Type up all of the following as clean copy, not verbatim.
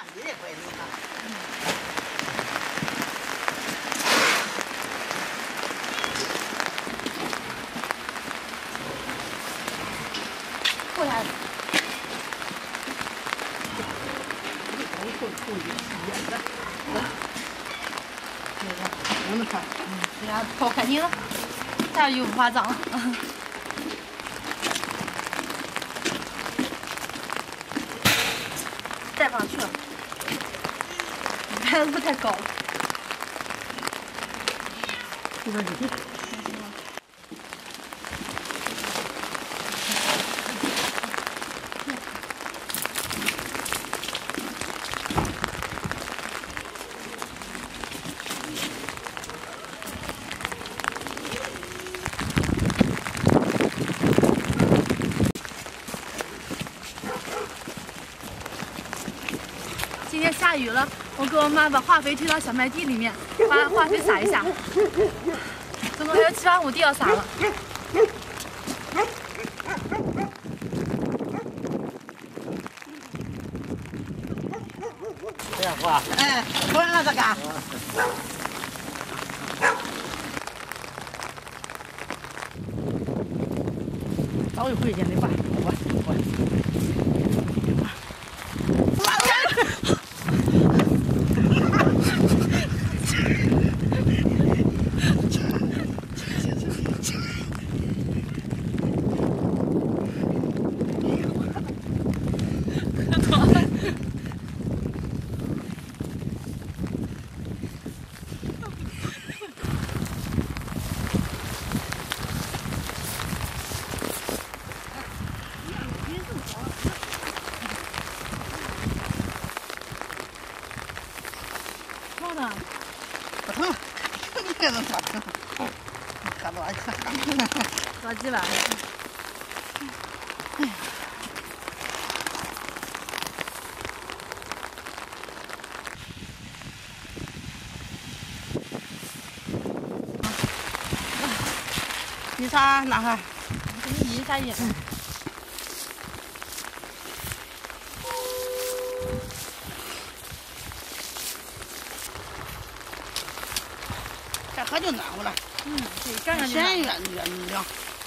你也怪厉害。过来。我们看，人家跑开心了，下雨不怕脏了。带不上去了，抬的都太高了。这边是地。今天下雨了，我跟我妈把化肥推到小麦地里面，把化肥撒一下。总共还有7、8亩地要撒了。 这样挂。 哎，完了这个。早一回去的吧，我。痛呢？不疼，这能说疼？喝多了， 着急吧？ 你啥拿开？ 给你移一下眼。 这可就暖和了。 对，干干就咸暖。 越凉。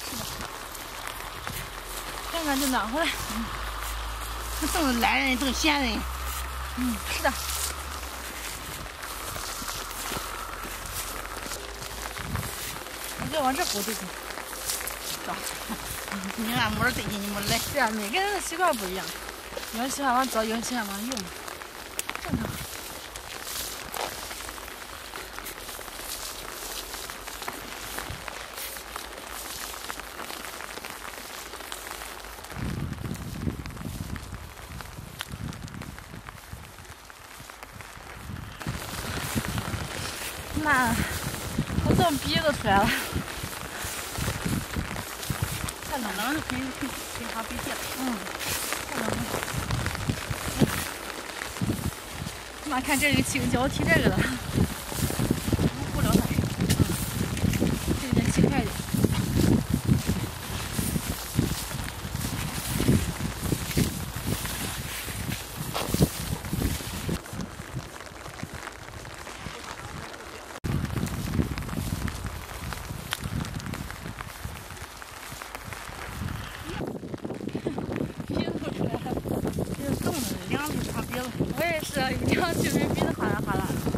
干干就暖和了。 这正懒人正闲人。 是的。你就往这鼓就行。 走。你按摩对劲，你们来。 是啊，每个人的习惯不一样，有人喜欢往左，有人喜欢往右，正常。妈，我冻鼻子出来了。太冷了， 可以好鼻涕了。 太冷了。妈，看这个轻，叫我提这个的。 不了它。 这个得轻快一点。 冻的凉的差别了。 我也是，一凉就鼻子哗啦哗啦的。